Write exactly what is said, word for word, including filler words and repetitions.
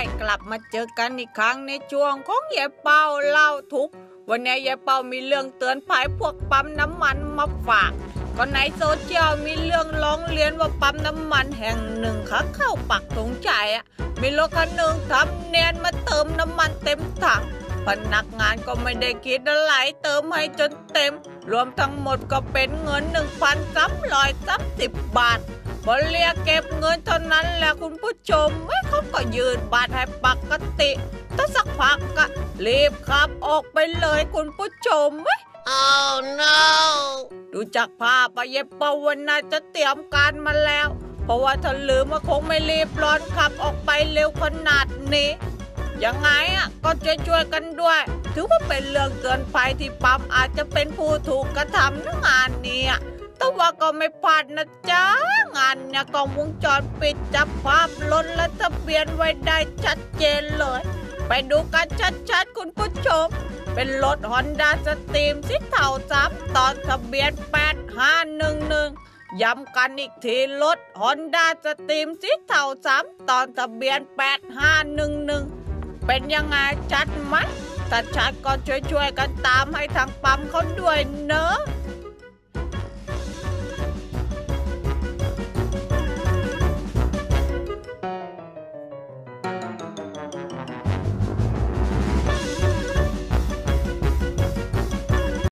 กลับมาเจอกันอีกครั้งในช่วงของยายเป้าเล่าทุกข์วันนี้ยายเป้ามีเรื่องเตือนภัยพวกปั๊มน้ำมันมาฝากก็ในโซเชียลมีเรื่องร้องเรียนว่าปั๊มน้ำมันแห่งหนึ่งขาเข้าปักธงชัยอ่ะมีรถคันหนึ่งทำเนียนมาเติมน้ำมันเต็มถังพนักงานก็ไม่ได้คิดอะไรเติมให้จนเต็มรวมทั้งหมดก็เป็นเงิน หนึ่งพันสามร้อยสามสิบ บาทพอเรียกเก็บเงินเท่านั้นแหละคุณผู้ชมไม่เขาก็ยืนบัตรให้ปกติแต่สักพักก็รีบขับออกไปเลยคุณผู้ชมไหม Oh no ดูจากภาพไปเย็บปวันน่าจะเตรียมการมาแล้วเพราะว่าถ้าลืมมาคงไม่รีบร้อนขับออกไปเร็วขนาดนี้ยังไงอ่ะก็ช่วยๆกันด้วยถือว่าเป็นเรื่องเตือนภัยที่ปั๊มอาจจะเป็นผู้ถูกกระทำในงานนี้แต่ว่าก็ไม่พลาดนะจ๊ะงานเนี่ยกล้องวงจรปิดจับภาพรถและทะเบียนไว้ได้ชัดเจนเลยไปดูกันชัดๆคุณผู้ชมเป็นรถ Honda Stream สีเทาซ้ำตอนทะเบียนแปดห้าหนึ่งหนึ่งย้ำกันอีกทีรถ Honda Stream สีเทาซ้ำตอนทะเบียนแปดห้าหนึ่งหนึ่งเป็นยังไงชัดไหมถ้าชัดก็ช่วยๆกันตามให้ทางปั๊มเขาด้วยเนอะ